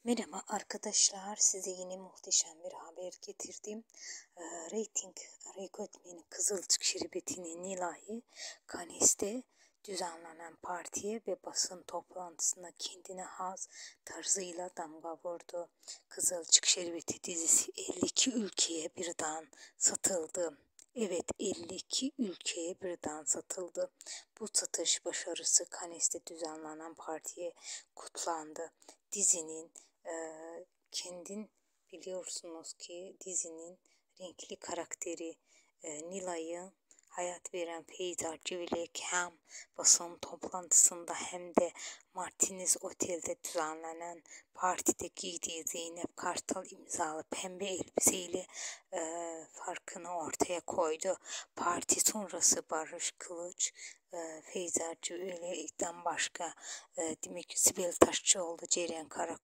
Merhaba arkadaşlar, size yine muhteşem bir haber getirdim. Rating rekortmeni Kızılcık Şerbeti'nin Nilay'ı Cannes'te düzenlenen partiye ve basın toplantısına kendine has tarzıyla damga vurdu. Kızılcık Şerbeti dizisi 52 ülkeye birden satıldı. Evet, 52 ülkeye birden satıldı. Bu satış başarısı Cannes'te düzenlenen partiye kutlandı. Dizinin kendin biliyorsunuz ki dizinin renkli karakteri Nilay'ı hayat veren peyzajcı Vilek hem basın toplantısında hem de Martinez Otel'de düzenlenen partide giydiği Zeynep Kartal imzalı pembe elbiseyle farkını ortaya koydu. Parti sonrası Barış Kılıç, Feyzacı Üye'den başka demek ki Sibel Taşçıoğlu, Ceren Karak